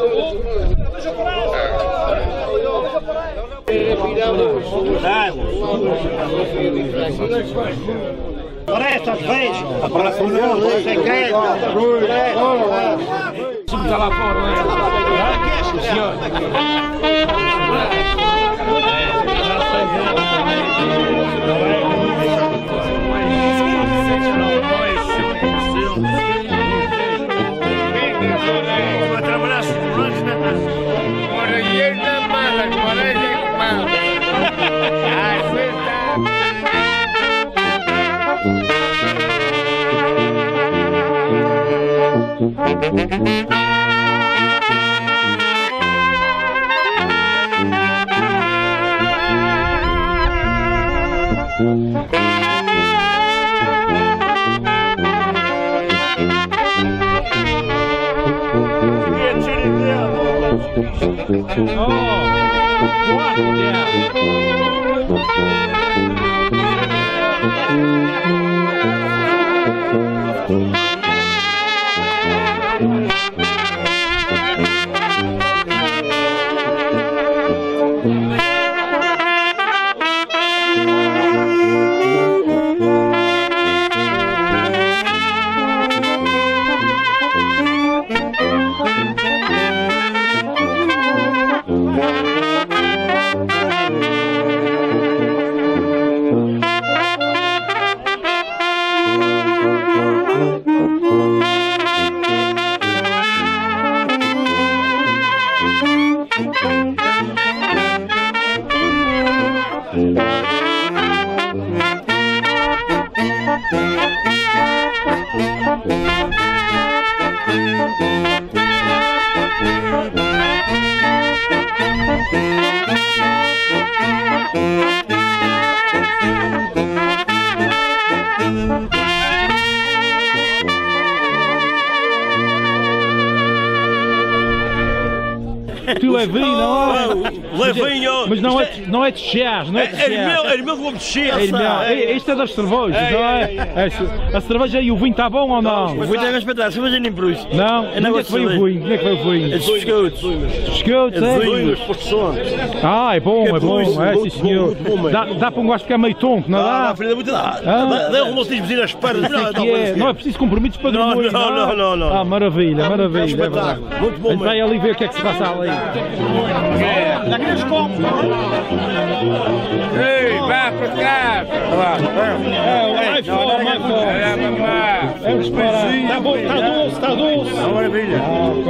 Presta, fez! Abraço, você quer? Se está lá fora, não é? Senhor! Vai trabalhar segurança, né? Agora ele não manda, agora ele que manda. Tu é vinho, não é? Levinho! Mas não é de chás, não é de chás. É meu que vou mexer. Isto é das cervejas, não é? A cerveja e o vinho está bom ou não? O vinho é espetáculo, a cerveja nem por isso. Não? Onde é que veio o vinho? Onde é que veio o vinho? É dos biscoitos. Biscoitos, é? Vinhos, Porto Santo. Ah, é bom, sim senhor. Dá para um gajo ficar meio tonto, não dá? Não, filha, muito dá. Dá um monte de vizinhos às pernas. Não é preciso compromissos para dormir. Não. Ah, maravilha, maravilha. Espetáculo. Muito bom. A gente vai ali ver o que é que se passa ali. Ei, vai para cá! É um disparate. Está bom, está doce. É uma maravilha.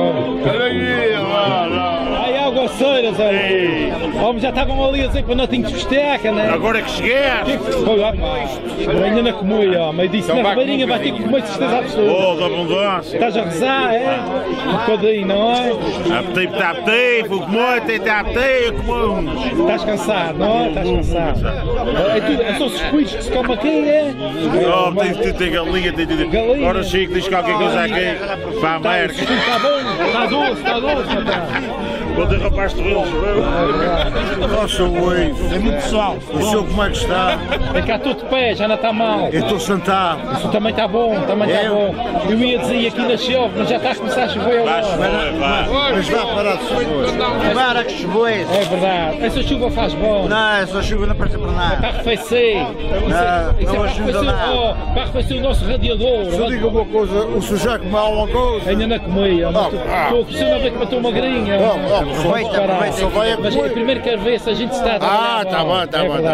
Ai, aguaceiras, homem, já estavam ali a dizer para não tinha de festeca, né? Agora é que chegaste. Ainda não comi, mas disse na ribeirinha vai ter que comer de certeza absoluta. Oh, da abundância. Estás a rezar, é? Um bocadinho, não é? Apetite, vou comer, comer. Estás cansado, não é? Estás cansado. São os escudos que se come aqui, é? Oh, tem galinha, tem galinha. Agora Chico, diz qualquer coisa aqui. Para a merda. Está bom, está doce. Quando derrapaste eles, nossa, oi. É muito pessoal. O senhor como é que está? É cá estou de pé, já não está mal. Eu estou sentado. Isso também está bom, também está bom. Eu ia dizer aqui na chove, mas já está a começar a chover agora. Mas vai parar de chover. Para que chover. É verdade. Essa chuva faz bom. Não, essa chuva não presta para nada. Para arrefecer. Não ajuda nada. Para arrefecer o nosso radiador. Se eu digo uma coisa, o senhor já comeu alguma coisa? Ainda não comi. Estou a começar a ver que matou uma grinha. Aproveita. Mas eu primeiro quero ver se a gente está a trabalhar. Tá bom.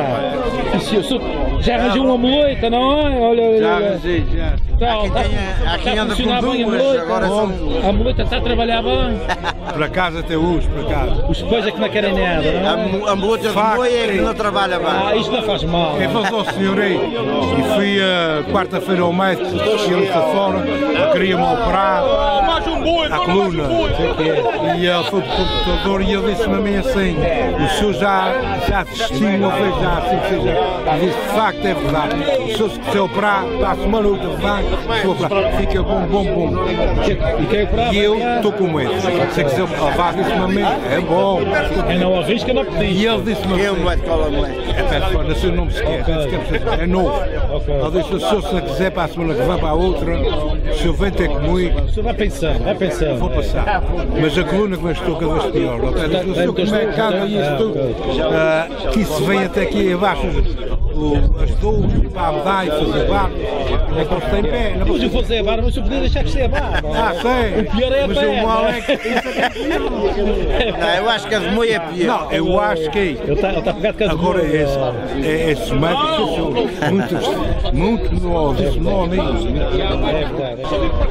Já arranjou uma muleta, não é? Olha. Já arranjei, já. Aqui anda com duas, agora são... A muleta está a trabalhar bem. Por acaso até hoje, por acaso. Os pais é que não querem nada, não é? A muleta de boi é que não trabalha bem. Isto não faz mal. Eu faço ao senhor aí e fui quarta-feira ao médico, ele está fora, queria-me operar a coluna. E ele foi para o computador e ele disse-me a mim assim, o senhor já desistiu uma vez, já assim que seja. Ele disse, de facto é verdade. O senhor se operar, passa uma outra vez, se operar, fica bom. E eu estou com medo. Se quiser levar, disse-me a mim, é bom. Eu não arrisca, não pedi. E ele disse-me assim, Eu não é de cola, não é. nasceu, não me esquece, é novo. Ela disse, se eu quiser para a semana que vem para a outra, se eu venho ter comigo, O senhor vai pensando, vai pensando. vou passar. Mas a coluna que me estou cada vez pior. O senhor como é que caga isso tudo? Que isso vem até aqui abaixo, as dores, para andar e fazer barco. É que eles têm pé. Mas eu vou fazer a barba, mas eu podia deixar que se a barba. Sei. O pior é a Mas o perna. mal é que Não, eu acho que a de moia é pior. não, eu acho que Ele está pegado com as agora bolas. esses médicos são muito novos, não amigos. É verdade.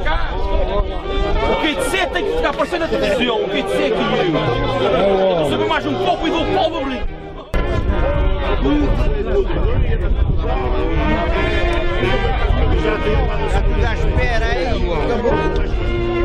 O QTC tem que ficar aparecendo na televisão. O QTC aqui. Sabe mais um pouco e do pobre. Já espera aí.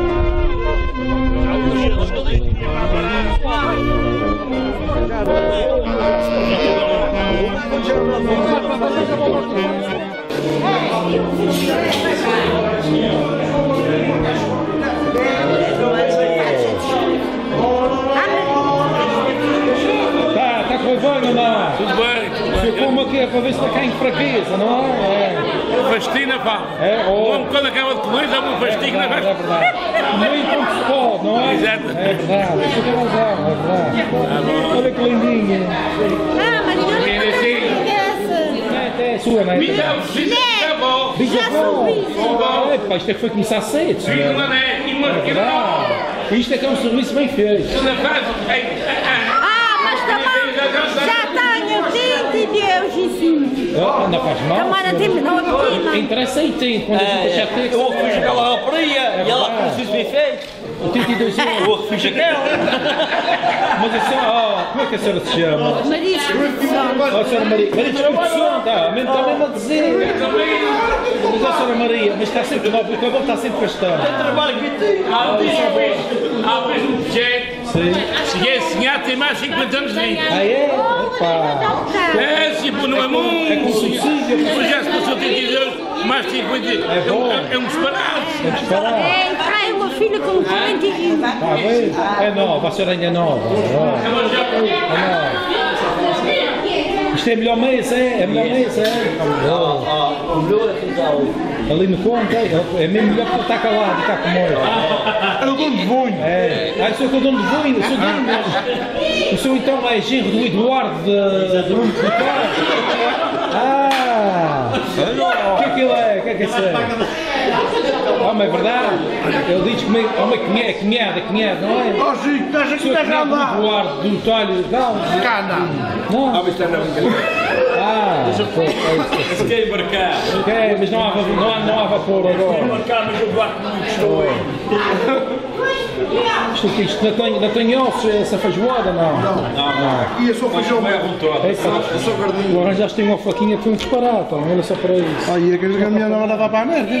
Está com vergonha ou não? Tudo bem, tudo bem. Eu como aqui para ver se está cá em fraqueza, não é? Fastina, pá. É, O homem quando acaba de comer dá uma fastina. É verdade. Muito como se pode, não é? Exato. É verdade, isso tem razão, é verdade. Olha que lindinha. Ah, mas não é essa. É sua, não é? Já sou Epá, isto é que foi começar cedo, senhor. É verdade. Isto é que é um serviço bem feito. Ah, mas também já tenho 20 Deus em cima. Não faz mal. Camara tem não é pequena. Interessa aí tem, quando a gente deixar ter. Eu fiz aquela rapariga e ela fez bem feito. O 32 anos. Eu fiz aquela. Mas a senhora, como é que a senhora se chama? Maria Espírito Santo. A senhora Maria. Maria Espírito Santo, está mesmo a dizer. Mas a senhora Maria, mas está sempre nova, o cabelo está sempre bastante. Trabalho que tem. Há um projeto. Sim. Cheguei a sonhar, tem mais 50 anos de vida. Ah, é? Epá. É, tipo, não é É com muito. subsídio. Mas já se passou 32, mais 50. É um disparate. É disparado. É, trai uma filha com 41. Está bem? É nova, a senhora ainda é nova. É nova. Isto é melhor mês, é? É melhor mês, é? O melhor é que dá. Ali no conto, é mesmo melhor que estar calado e estar com molho. É o dono de bunho. É. Ah, eu sou o dono de vinho, eu sou dono. O senhor então é genro do Eduardo de Nuno Ricardo. Ah! O que é que ele é? O que é que isso é? Homem, é verdade? Ele diz que homem é cunhado, não é? Ó, Chico, estás O aqui, senhor é estás a cunhado do andar. Eduardo, do Talho, não? Cá não. Não? Ah, Fiquei embarcado. ok, mas não há vapor agora. Embarcado, mas eu guardo muito. Estou aí. Isto não tem ossos, essa feijoada, não? E eu sou feijão mesmo. Eu sou gordinho. O arranjaste uma faquinha que foi um disparate, olha só para isso. Aí, aqueles que a minha não vai para a merda.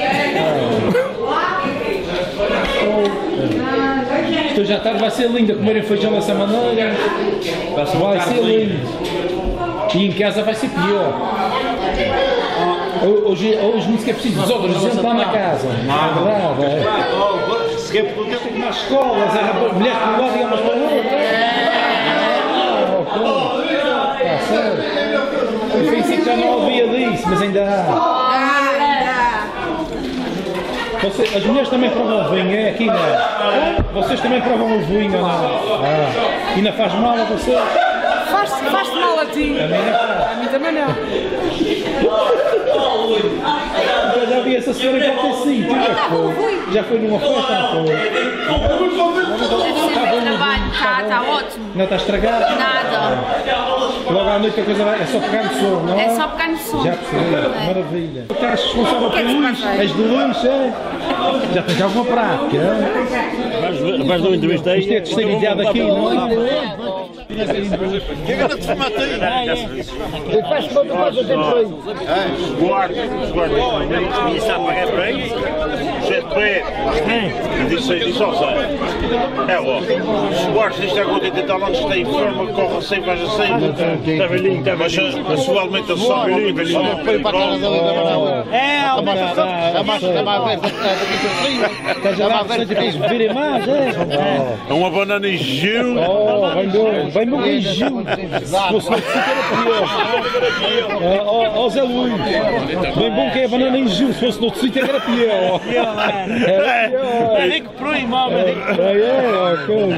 Isto já tarde vai ser lindo, a comerem feijão dessa maneira. Vai ser lindo. E em casa vai ser pior. Hoje nem sequer preciso dos outros, gente lá na casa. É verdade, é. Nas escolas, era mulher para um lado e homens para o outro. Está certo. Eu pensei que já não ouvia disso, mas ainda há. As mulheres também provam vinho, é aqui não? Vocês também provam o vinho ou não? Ah. E não faz mal a vocês? Faz-te mal a ti. A mim não faz. A mim também não. Eu já vi essa senhora já ter sido. Já foi numa festa, não foi? Trabalho cá, está ótimo. Não está estragado? Nada. Logo à noite a coisa vai. É só pegar no som, não é? É só pegar no som. Já percebi. Maravilha. Tu estás responsável pelo lanche? És do lanche, é? Já tens alguma prática, é? Vais dar uma entrevista aí? Isto é destabilizado aqui, não é? Guarda, e está a pagar para isso? Gente, disse ao Zé. É logo. Se guardas isto é contente e tal, antes está em forma, corre assim, vais assim. Está velhinho, está velhinho. Mas a sua alimentação, Estás a dar bastante tens de beber mais, é? é uma banana em gelo. Oh, vem dois. bem bom que em Gil. Se fosse no sítio era pior. Ó Zé Luís, bem bom que é a banana em Gil. Se fosse no sítio era pior. É rico por aí, mal. Ok.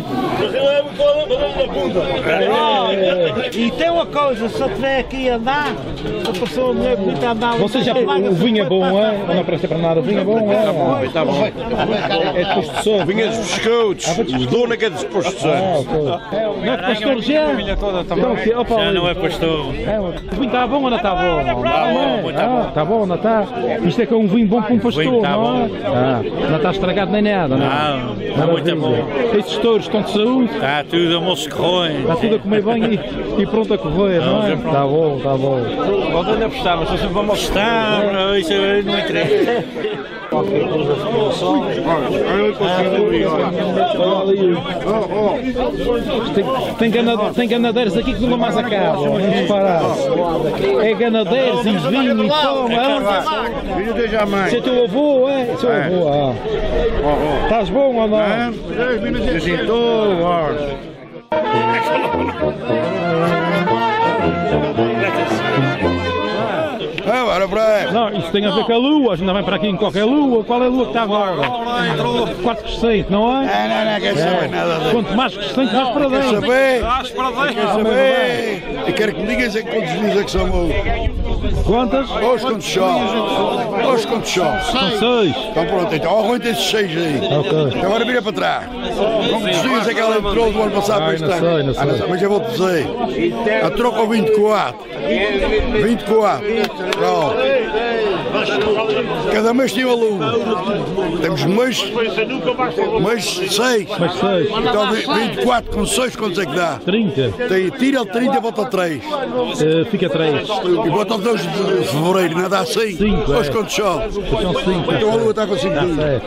E tem uma coisa, se eu estiver aqui a andar, a pessoa mulher bonita a andar. Você já o vinho é bom, é? Ou não presta para nada? O vinho é bom, é? Está bom. É de posto de som. Vinha dos pescotos. O dono é que é dos postos de som. Não é de pastor já? Já não é pastor. O vinho está bom ou não está bom? Está bom, não está? Isto é que é um vinho bom para um pastor, não é? Não está estragado nem nada, não é? Não, muito bom. Estes touros estão de saúde? Está tudo a moço que roem. Está tudo a comer bem e pronto a correr, não é? Está bom, está bom. Pode ainda apostar, mas se vamos apostar, isso não interessa. Tem ganadeiros aqui que nunca mais acabam, vamos parar. É ganadeiros e vinho e pão. Isso é teu avô, é? Seu avô, Estás bom ou não? Não, isso tem a ver com a lua, a gente não vem para aqui em qualquer lua. Qual é a lua que está agora? Quarto crescente, não é? Não quero saber nada disso. Quanto mais crescente, mais para dentro. Quero saber. Eu quero que me digas quantos dias é que são hoje. Quantas? Hoje quantos chove. Hoje quantos chove. São 6. Então pronto, então aguenta esses 6 aí. Ok. Agora vira para trás. Quantos dias é que ela entrou do ano passado para este ano? Não sei. Mas eu vou dizer. A troca ao 24. 24. Pronto. Cada mês tem a lua. Temos mês 6. Mais 6. Então 24 com 6 quantos é que dá? 30. Tira 30 e bota 3. Fica 3. E bota 2 de fevereiro, não dá assim? 5. Hoje quantos chove? São 5. Então a lua está com 5 dias.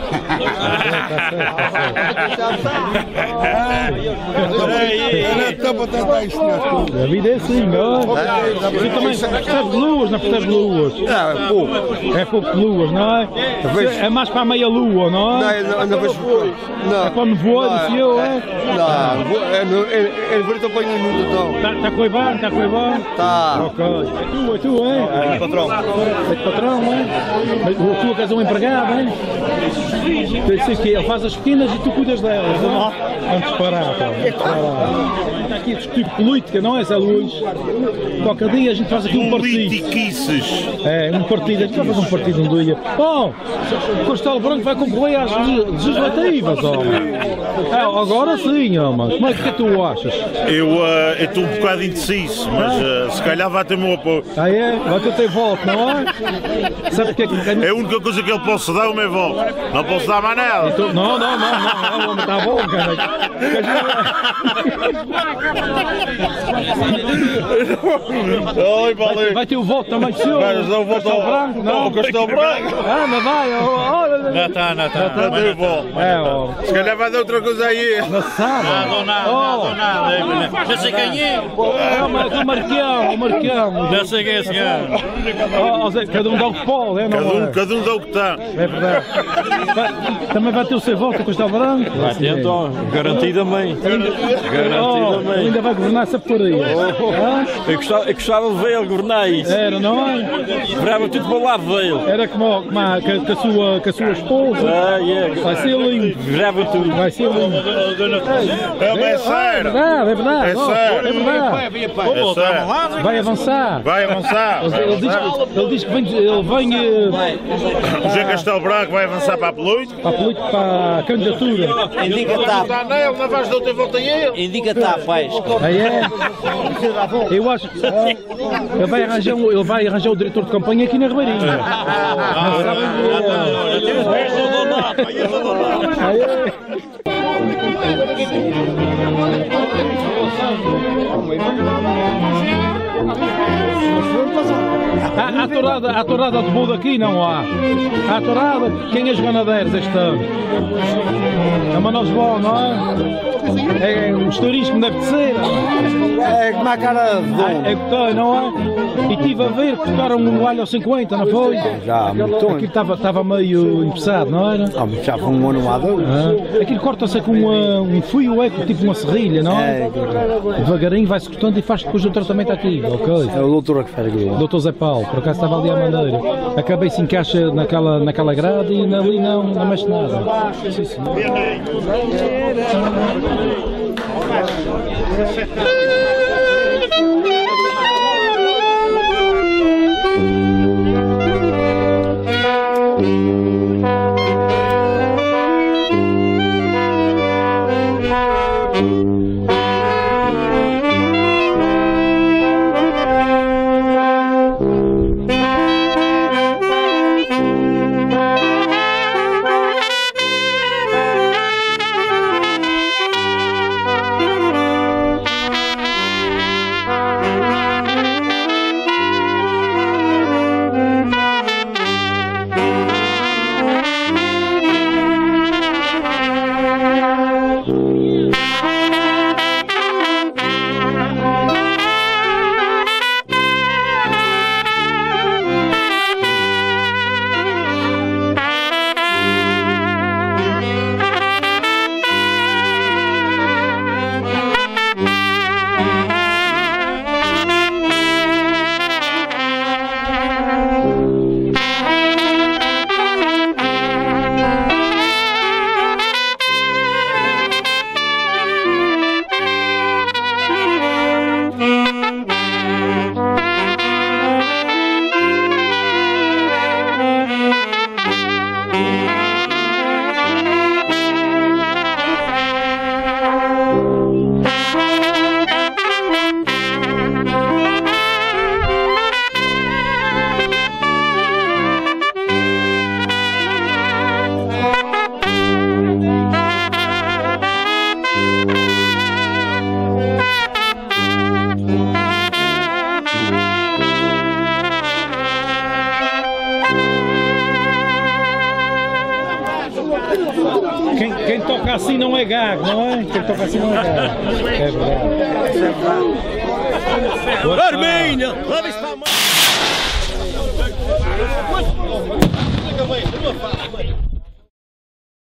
Então para tentar isto nas coisas. A vida é assim, não é? Você também percebe luas, não percebe luas? É pouco. É pouco de luas, não é? É mais para a meia lua, não é? Não vejo. É para o nevoeiro, disse eu, é? Não, ele vai estar apanhando muito então. Está a correr bem, está a correr bem? Tá. Ok. É tu, é? É patrão. É de patrão, é? Mas tu és um empregado, é? Ele faz as pequenas e tu cuidas delas, não é? Vamos parar, pá. Está aqui a discutir política, não é, Zé Luís? Qualquer dia a gente faz aqui um partido. Politiquices. É, um partido. A gente vai fazer um partido um dia. Oh, o Castelo Branco vai concorrer às legislativas, homem. Agora sim, homem. Como é que tu achas? Eu estou um bocado indeciso, mas se calhar vai ter o meu apoio. Ah, é? Vai ter voto, não é? Sabe o que é que... É a única coisa que ele posso dar é o meu voto. Não posso dar mais nada. Então, não, o homem está bom, cara. Oi, valeu. Vai ter o voto também seu? Vai dar o voto ao Branco? Não, o Castelo Branco. Ah, não vai? Já está. Não deu bom. Se calhar vai dar outra coisa aí. Não sabe? Nada. Já sei quem é. Mas o Marquão. Já sei quem é esse senhor. Cada um dá o que pode, é? Cada um dá o que está. É verdade. Também vai ter o seu voto, o Castelo Branco? Vai ter, então. Garantidamente. Ainda vai governar essa porcaria. Eu gostava de ver ele governar isso. Era, não é? Virava tudo para o lado dele. Era como com a sua esposa. Vai ser lindo. Virava tudo. Vai ser lindo. É sério. É verdade. É sério. É verdade. Vai avançar. Vai avançar. Ele diz que ele vem O José Castelo Branco vai avançar para a política. Para a candidatura. Está nele, não vais dar outra volta a ele. Indica-te a paz. Aí é? Eu acho que ele vai arranjar o diretor de campanha aqui na Ribeirinha. A tourada de Buda aqui não há. A tourada, quem é os ganadeiros este ano? É uma nós bom, não é? É um estourismo deve de ser. É como a cara de É que tem, não é? E estive a ver que cortaram um alho aos 50, não foi? Já, muito. Aquilo estava meio empeçado, não era? Já foi um ano ou dois. Aquilo corta-se com um fio, tipo uma serrilha, não é? Devagarinho vai-se cortando e faz depois o tratamento ativo, ok? É o doutor que faz aquilo. Doutor Zé Paulo, por acaso estava ali à maneira. Acabei se encaixa naquela grade e ali não mexe nada. Sim, senhor. Quem toca assim não é gago, não é? Quem toca assim não é gago. É verdade. Arminha! Leva isso para a mão!